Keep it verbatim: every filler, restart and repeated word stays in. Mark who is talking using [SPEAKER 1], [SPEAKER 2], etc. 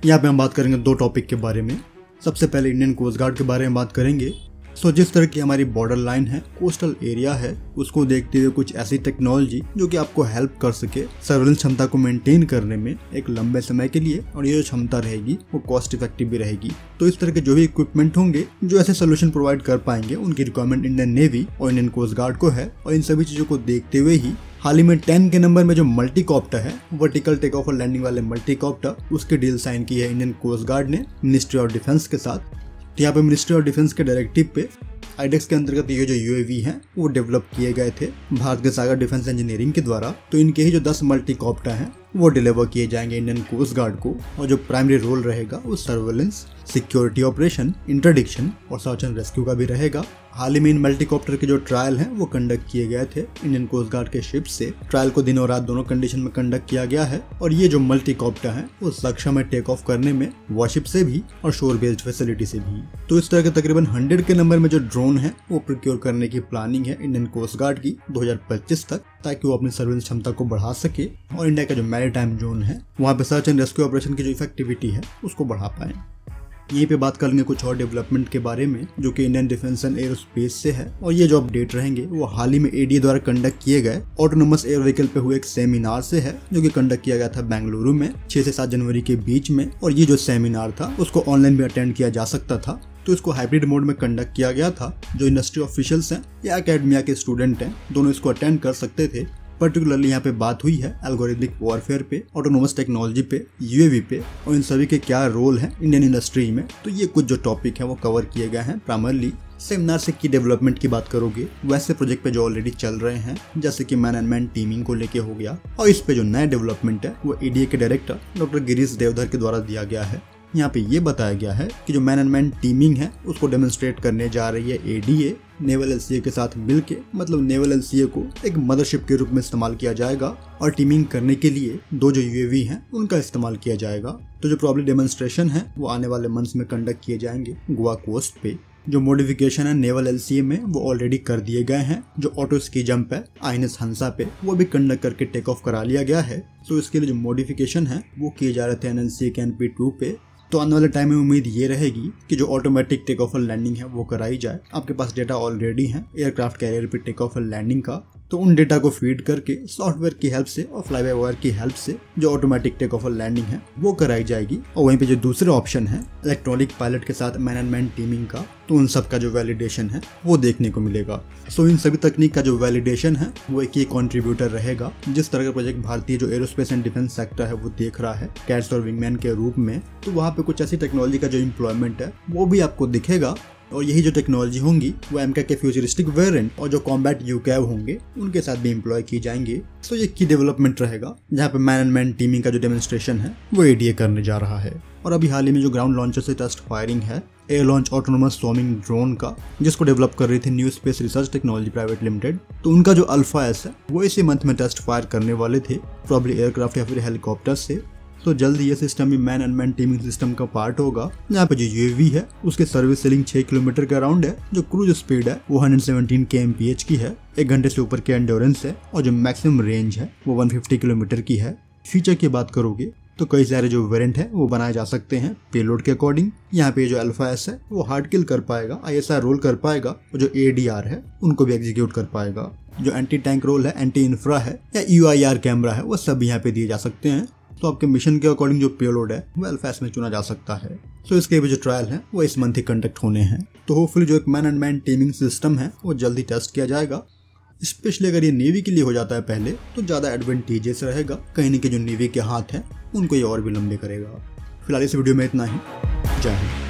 [SPEAKER 1] यहाँ पे हम बात करेंगे दो टॉपिक के बारे में। सबसे पहले इंडियन कोस्ट गार्ड के बारे में बात करेंगे। सो जिस तरह की हमारी बॉर्डर लाइन है, कोस्टल एरिया है, उसको देखते हुए कुछ ऐसी टेक्नोलॉजी जो कि आपको हेल्प कर सके सर्वेलेंस क्षमता को मेंटेन करने में एक लंबे समय के लिए, और ये जो क्षमता रहेगी वो कॉस्ट इफेक्टिव भी रहेगी। तो इस तरह के जो भी इक्विपमेंट होंगे जो ऐसे सोल्यूशन प्रोवाइड कर पाएंगे, उनकी रिक्वायरमेंट इंडियन नेवी और इंडियन कोस्ट गार्ड को है। और इन सभी चीजों को देखते हुए ही हाल ही में टेन के नंबर में जो मल्टीकॉप्टर है, वर्टिकल टेक ऑफ और लैंडिंग वाले मल्टीकॉप्टर, उसकी डील साइन की है इंडियन कोस्ट गार्ड ने मिनिस्ट्री ऑफ डिफेंस के साथ। यहाँ पे मिनिस्ट्री ऑफ डिफेंस के डायरेक्टिव पे आईडेक्स के अंतर्गत ये जो यूएवी हैं वो डेवलप किए गए थे भारत के सागर डिफेंस इंजीनियरिंग के द्वारा। तो इनके ही जो दस मल्टीकॉप्टर हैं वो डिलीवर किए जाएंगे इंडियन कोस्ट गार्ड को, और जो प्राइमरी रोल रहेगा वो सर्वेलेंस, सिक्योरिटी ऑपरेशन, इंटरडिक्शन और सर्च एंड रेस्क्यू का भी रहेगा। हाल ही में इन मल्टीकॉप्टर के जो ट्रायल हैं वो कंडक्ट किए गए थे इंडियन कोस्ट गार्ड के शिप से। ट्रायल को दिन और रात दोनों कंडीशन में कंडक्ट किया गया है, और ये जो मल्टीकॉप्टर हैं वो सक्षम है टेक ऑफ करने में वॉरशिप से भी और शोर बेस्ड फैसिलिटी से भी। तो इस तरह के तकरीबन हंड्रेड के नंबर में जो ड्रोन है वो प्रोक्योर करने की प्लानिंग है इंडियन कोस्ट गार्ड की दो हज़ार पच्चीस तक, ताकि वो अपनी सर्वेलेंस क्षमता को बढ़ा सके और इंडिया का जो मैरीटाइम जोन है वहाँ पे सर्च एंड रेस्क्यू ऑपरेशन की जो इफेक्टिविटी है उसको बढ़ा पाए। यहीं पे बात कर लेंगे कुछ और डेवलपमेंट के बारे में जो कि इंडियन डिफेंस एंड एरोस्पेस से है, और ये जो अपडेट रहेंगे वो हाल ही में एडीए द्वारा कंडक्ट किए गए ऑटोनोमस एयर व्हीकल पे हुए एक सेमिनार से है, जो कि कंडक्ट किया गया था बेंगलुरु में छह से सात जनवरी के बीच में। और ये जो सेमिनार था उसको ऑनलाइन भी अटेंड किया जा सकता था, तो इसको हाइब्रिड मोड में कंडक्ट किया गया था। जो इंडस्ट्री ऑफिशियल्स हैं या एकेडमिया के स्टूडेंट हैं, दोनों इसको अटेंड कर सकते थे। पर्टिकुलरली यहाँ पे बात हुई है एल्गोरिथमिक वॉरफेयर पे, ऑटोनोमस टेक्नोलॉजी पे, यूएवी पे, और इन सभी के क्या रोल है इंडियन इंडस्ट्री में। तो ये कुछ जो टॉपिक है वो कवर किए गए हैं प्राइमरली। सेमिनार से की डेवलपमेंट की बात करोगे, वैसे प्रोजेक्ट पे जो ऑलरेडी चल रहे हैं जैसे कि मैन एंड मैन टीमिंग को लेके हो गया, और इस पे जो नया डेवलपमेंट है वो एडीए के डायरेक्टर डॉक्टर गिरीश देवधर के द्वारा दिया गया है। यहाँ पे ये बताया गया है कि जो मैन एंड मैन टीमिंग है उसको डेमोन्स्ट्रेट करने जा रही है एडीए नेवल एलसीए के साथ मिलके। मतलब नेवल एलसीए को एक मदरशिप के रूप में इस्तेमाल किया जाएगा, और टीमिंग करने के लिए दो जो यूएवी हैं उनका इस्तेमाल किया जाएगा। तो जो प्रॉब्ली डेमोन्स्ट्रेशन है वो आने वाले मंथ्स में कंडक्ट किए जाएंगे गोवा कोस्ट पे। जो मॉडिफिकेशन है नेवल एलसीए में वो ऑलरेडी कर दिए गए हैं। जो ऑटो स्की जंप है आईएनएस हंसा पे वो भी कंडक्ट करके टेक ऑफ करा लिया गया है। तो इसके लिए जो मॉडिफिकेशन है वो किए जा रहे थे एनएलसीए के एनपी टू पे। तो आने वाले टाइम में उम्मीद ये रहेगी कि जो ऑटोमेटिक टेक ऑफ और लैंडिंग है वो कराई जाए। आपके पास डेटा ऑलरेडी है एयरक्राफ्ट कैरियर पे टेक ऑफ और लैंडिंग का, तो उन डेटा को फीड करके सॉफ्टवेयर की हेल्प से और फ्लाई बाय वायर की हेल्प से जो ऑटोमेटिक टेक ऑफ और लैंडिंग है वो कराई जाएगी। और वहीं पे जो दूसरे ऑप्शन है इलेक्ट्रॉनिक पायलट के साथ मैन एंड मैन टीमिंग का, तो उन सब का जो वैलिडेशन है वो देखने को मिलेगा। सो इन सभी तकनीक का जो वैलिडेशन है वो एक ही कंट्रीब्यूटर रहेगा। जिस तरह का प्रोजेक्ट भारतीय जो एरोस्पेस एंड डिफेंस सेक्टर है वो देख रहा है कैट्स और विंगमैन के रूप में, तो वहाँ पे कुछ ऐसी टेक्नोलॉजी का जो इम्प्लॉयमेंट है वो भी आपको दिखेगा। और यही जो टेक्नोलॉजी होंगी वो एमके के फ्यूचरिस्टिक वेरिएंट और जो कॉम्बैट यूकैव होंगे उनके साथ भी एम्प्लॉय की जाएंगे। तो ये की डेवलपमेंट रहेगा जहाँ पे मैन एंड मैन टीमिंग का जो डेमोन्स्ट्रेशन है वो एडीए करने जा रहा है। और अभी हाल ही में जो ग्राउंड लॉन्चर से टेस्ट फायरिंग है air launch autonomous swarming drone का, जिसको डेवलप कर रही थी new space research technology private limited, तो उनका जो अल्फा एस है वो इसी मंथ में टेस्ट फायर करने वाले थे, प्रॉब्ली एयरक्राफ्ट या फिर हेलीकॉप्टर से। तो जल्द ये सिस्टम भी man and man teaming system का पार्ट होगा। यहाँ पे जो यूएवी है उसके सर्विस सीलिंग छह किलोमीटर के अराउंड है। जो क्रूज स्पीड है वो एक सौ सत्रह के एम पी एच की है, एक घंटे से ऊपर के एंड्योरेंस है, और जो मैक्सिमम रेंज है वो एक सौ पचास किलोमीटर की है। फीचर की बात करोगे तो कई सारे जो वेरिएंट है वो बनाए जा सकते हैं पेलोड के अकॉर्डिंग। यहाँ पे जो अल्फा एस है वो हार्ड किल कर पाएगा, आईएसआर रोल कर पाएगा, और जो एडीआर है उनको भी एग्जीक्यूट कर पाएगा। जो एंटी टैंक रोल है, एंटी इंफ्रा है या यूआईआर कैमरा है वो सब यहाँ पे दिए जा सकते हैं। तो आपके मिशन के अकॉर्डिंग जो पेलोड है वो अल्फा एस में चुना जा सकता है। तो इसके भी जो ट्रायल है वो इस मंथ ही कंडक्ट होने हैं। तो होपफुली जो एक man and man teaming system है वो जल्दी टेस्ट किया जाएगा। स्पेशली अगर ये नेवी के लिए हो जाता है पहले तो ज़्यादा एडवांटेजेस रहेगा, कहीं न कहीं जो नेवी के हाथ हैं उनको ये और भी लंबे करेगा। फिलहाल इस वीडियो में इतना ही। जय हिंद।